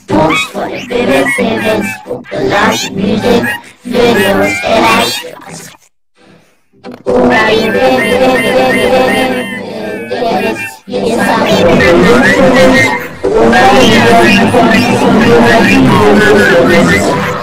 Post for your favorite favorites, collage music, videos, and extras. Who are you ready? Yes, I'm ready.